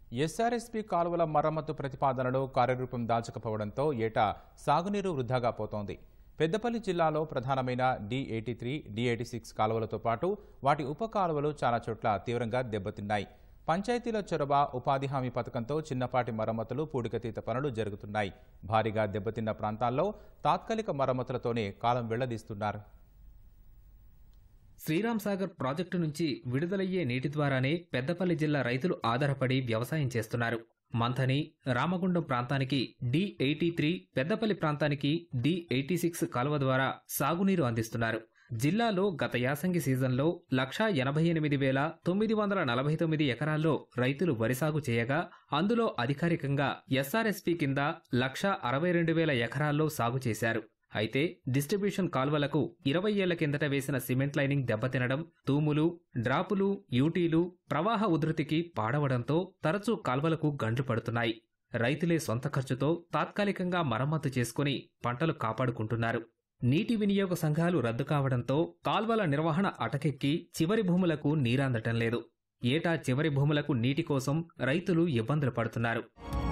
SRSP కాలువల మరమ్మతు ప్రతిపాదనలు కార్యరూపం దాల్చకపోవడంతో ఏటా సాగునీరు వృధాగా పోతోంది. పెద్దపల్లి జిల్లాలో ప్రధానమైన D83, D86 కాలువలతో పాటు వాటి ఉప కాలువలు చాలా చోట్ల తీవ్రంగా దెబ్బతిన్నాయి. పంచాయతీల చొరవ, ఉపాధి హామీ పథకంతో చిన్నపాటి మరమ్మతులు, పూడికతీత పనులు జరుగుతున్నాయి. భారీగా దెబ్బతిన్న ప్రాంతాల్లో తాత్కాలిక మరమ్మతులతోనే కాలం వెళ్లదీస్తున్నారు. శ్రీరామ్ సాగర్ ప్రాజెక్టు నుంచి విడుదలయ్యే నీటి ద్వారానే పెద్దపల్లి జిల్లా రైతులు ఆధారపడి వ్యవసాయం చేస్తున్నారు. మంథని, రామగుండం ప్రాంతానికి D83, పెద్దపల్లి ప్రాంతానికి D86 కాలువ ద్వారా సాగునీరు అందిస్తున్నారు. జిల్లాలో గత యాసంగి సీజన్లో 188,949 ఎకరాల్లో రైతులు వరి సాగు చేయగా, అందులో అధికారికంగా ఎస్ఆర్ఎస్పీ కింద 162,000 ఎకరాల్లో సాగు చేశారు. అయితే డిస్ట్రిబ్యూషన్ కాల్వలకు 20 ఏళ్ల కిందట వేసిన సిమెంట్ లైనింగ్ దెబ్బతినడం, తూములు, డ్రాపులు, యూటీలు ప్రవాహ ఉధృతికి పాడవడంతో తరచూ కాల్వలకు గండ్లు పడుతున్నాయి. రైతులే సొంత ఖర్చుతో తాత్కాలికంగా మరమ్మతు చేసుకుని పంటలు కాపాడుకుంటున్నారు. నీటి వినియోగ సంఘాలు రద్దు కావడంతో కాల్వల నిర్వహణ అటకెక్కి చివరి భూములకు నీరందటం లేదు. ఏటా చివరి భూములకు నీటి కోసం రైతులు ఇబ్బందులు పడుతున్నారు.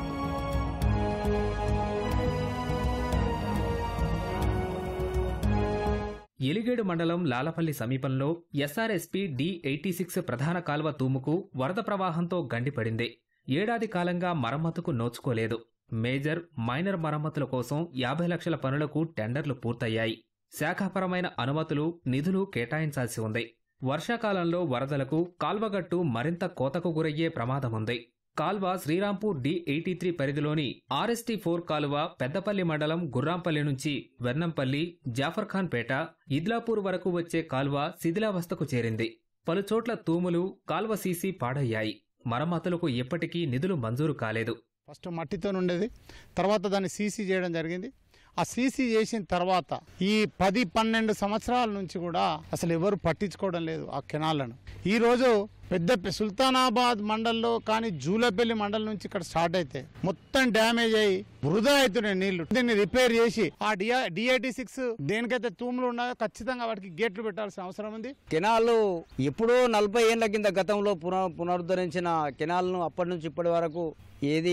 ఎలిగేడు మండలం లాలపల్లి సమీపంలో ఎస్ఆర్ఎస్పీ D86 ప్రధాన కాల్వ తూముకు వరద ప్రవాహంతో గండిపడింది. ఏడాది కాలంగా మరమ్మతుకు నోచుకోలేదు. మేజర్, మైనర్ మరమ్మతుల కోసం 50 లక్షల పనులకు టెండర్లు పూర్తయ్యాయి. శాఖాపరమైన అనుమతులు, నిధులు కేటాయించాల్సి ఉంది. వర్షాకాలంలో వరదలకు కాల్వగట్టు మరింత కోతకు గురయ్యే ప్రమాదముంది. కాల్వ శ్రీరాంపూర్ D83 పరిధిలోని RST4 కాలువ పెద్దపల్లి మండలం గుర్రాంపల్లి నుంచి వెన్నంపల్లి, జాఫర్ఖాన్పేట, ఇద్లాపూర్ వరకు వచ్చే కాల్వ శిథిలావస్థకు చేరింది. పలుచోట్ల తూములు, కాల్వ సీసీ పాడయ్యాయి. మరమ్మతులకు ఇప్పటికీ నిధులు మంజూరు కాలేదు. ఫస్ట్ మట్టితో ఉండేది, తర్వాత దాన్ని సీసీ చేయడం జరిగింది. ఆ సీసీ చేసిన తర్వాత ఈ 10-12 సంవత్సరాల నుంచి కూడా అసలు ఎవరు పట్టించుకోవడం లేదు ఆ కెనాళ్లను. ఈరోజు పెద్ద సుల్తానాబాద్ మండల్లో కానీ జూలపల్లి మండలం నుంచి ఇక్కడ స్టార్ట్ అయితే మొత్తం డ్యామేజ్ అయ్యి వృధా అవుతున్నాయి నీళ్లు. దీన్ని రిపేర్ చేసి ఆ D86 దేనికైతే తూములు ఉన్నాయో ఖచ్చితంగా వాటికి గేట్లు పెట్టాల్సిన అవసరం ఉంది. కెనాల్ ఎప్పుడో 40 ఏళ్ల కింద గతంలో పునరుద్ధరించిన కెనాల్ను అప్పటి నుంచి ఇప్పటి వరకు ఏది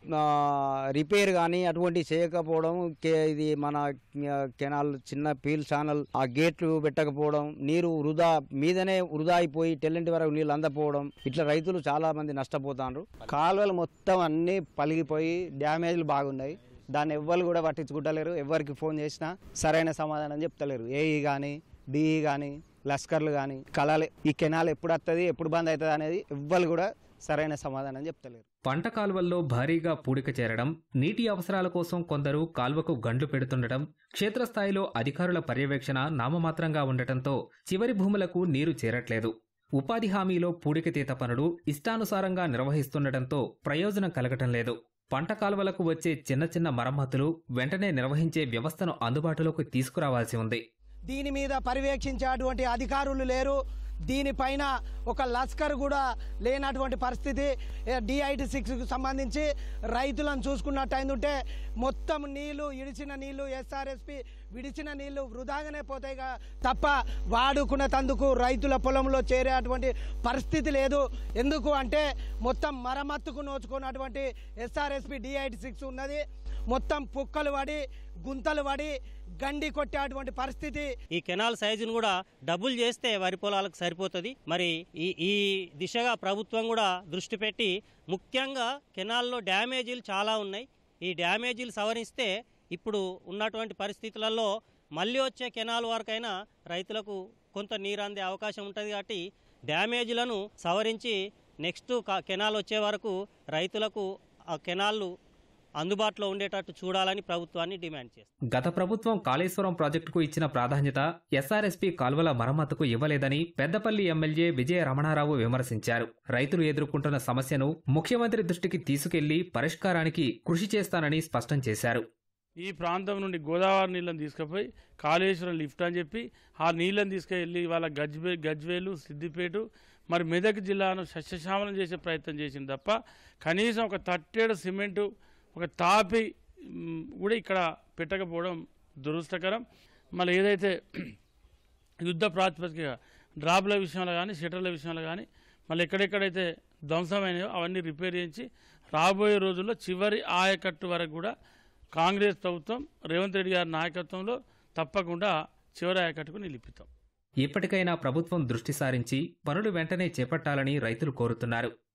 రిపేర్ కానీ అటువంటి చేయకపోవడం, ఇది మన కెనాల్ చిన్న పీల్ ఛానల్ ఆ గేట్లు పెట్టకపోవడం, నీరు వృధా మీదనే వృధా అయిపోయి టెల్లెంటి వరకు నీళ్ళు అందపోవడం, ఇట్లా రైతులు చాలా మంది నష్టపోతారు. కాలువలు మొత్తం అన్ని పలిగిపోయి డ్యామేజ్లు బాగున్నాయి. దాన్ని ఎవ్వరు కూడా పట్టించుకుంటలేరు. ఎవరికి ఫోన్ చేసినా సరైన సమాధానం చెప్తలేరు. ఏఈ కానీ, డిఈ కానీ, లస్కర్లు కానీ కలాలి ఈ కెనాల్ ఎప్పుడు వస్తుంది, ఎప్పుడు బంద్ అవుతుంది అనేది ఎవ్వరు కూడా సరైన సమాధానం చెప్తలేరు. పంట కాల్వల్లో భారీగా పూడిక చేరడం, నీటి అవసరాల కోసం కొందరు కాల్వకు గండ్లు పెడుతుండటం, క్షేత్రస్థాయిలో అధికారుల పర్యవేక్షణ నామమాత్రంగా ఉండటంతో చివరి భూములకు నీరు చేరట్లేదు. ఉపాధి హామీలో పూడికతీత పనులు ఇష్టానుసారంగా నిర్వహిస్తుండటంతో ప్రయోజనం కలగటం లేదు. పంట కాల్వలకు వచ్చే చిన్న చిన్న మరమ్మతులు వెంటనే నిర్వహించే వ్యవస్థను అందుబాటులోకి తీసుకురావాల్సి ఉంది. దీని మీద పర్యవేక్షించేటువంటి అధికారులు లేరు. దీనిపైన ఒక లస్కర్ కూడా లేనటువంటి పరిస్థితి. D86కు సంబంధించి రైతులను చూసుకున్నట్టు అయిందంటే మొత్తం నీళ్లు, ఇడిచిన నీళ్లు, ఎస్ఆర్ఎస్పీ విడిచిన నీళ్లు వృధాగానే పోతాయి తప్ప వాడుకున్న తందుకు రైతుల పొలంలో చేరేటువంటి పరిస్థితి లేదు. ఎందుకు అంటే మొత్తం మరమ్మత్తుకు నోచుకున్నటువంటి ఎస్ఆర్ఎస్పీ D86 ఉన్నది. మొత్తం పుక్కలు పడి, గుంతలు పడి, గండి కొట్టేటువంటి పరిస్థితి. ఈ కెనాల్ సైజును కూడా డబుల్ చేస్తే వరి పొలాలకు సరిపోతుంది. మరి ఈ దిశగా ప్రభుత్వం కూడా దృష్టి పెట్టి, ముఖ్యంగా కెనాల్లో డ్యామేజీలు చాలా ఉన్నాయి. ఈ డ్యామేజీలు సవరిస్తే ఇప్పుడు ఉన్నటువంటి పరిస్థితులలో మళ్ళీ వచ్చే కెనాల్ వరకైనా రైతులకు కొంత నీరు అందే అవకాశం ఉంటుంది. కాబట్టి డ్యామేజీలను సవరించి నెక్స్ట్ కెనాల్ వచ్చే వరకు రైతులకు ఆ కెనాల్లు అందుబాటులో ఉండేటట్టు చూడాలని ప్రభుత్వాన్ని డిమాండ్ చేస్తారు. గత ప్రభుత్వం కాళేశ్వరం ప్రాజెక్టుకు ఇచ్చిన ప్రాధాన్యత ఎస్ఆర్ఎస్పీ కాల్వల మరమ్మతుకు ఇవ్వలేదని పెద్దపల్లి ఎమ్మెల్యే విజయ రమణారావు విమర్శించారు. రైతులు ఎదుర్కొంటున్న సమస్యను ముఖ్యమంత్రి దృష్టికి తీసుకెళ్లి పరిష్కారానికి కృషి చేస్తానని స్పష్టం చేశారు. ఈ ప్రాంతం నుండి గోదావరి నీళ్ళని తీసుకుపోయి కాళేశ్వరం లిఫ్ట్ అని చెప్పి ఆ నీళ్ళని తీసుకెళ్లి వాళ్ళ గజ్వేలు, సిద్దిపేట, మరి మెదక్ జిల్లాను సస్యశ్యామలం చేసే ప్రయత్నం చేసింది తప్ప కనీసం ఒక తట్టేడు సిమెంటు, ఒక తాపి కూడా ఇక్కడ పెట్టకపోవడం దురదృష్టకరం. మళ్ళీ ఏదైతే యుద్ధ ప్రాతిపదిక డ్రాప్ల విషయంలో కానీ, షట్టర్ల విషయంలో కానీ, మళ్ళీ ఎక్కడెక్కడైతే ధ్వంసమైనవి అవన్నీ రిపేర్ చేయించి రాబోయే రోజుల్లో చివరి ఆయకట్టు వరకు కూడా కాంగ్రెస్ ప్రభుత్వం రేవంత్ రెడ్డి గారి నాయకత్వంలో తప్పకుండా చివరి ఆయకట్టుకు నిలిపిస్తాం. ఇప్పటికైనా ప్రభుత్వం దృష్టి సారించి పనులు వెంటనే చేపట్టాలని రైతులు కోరుతున్నారు.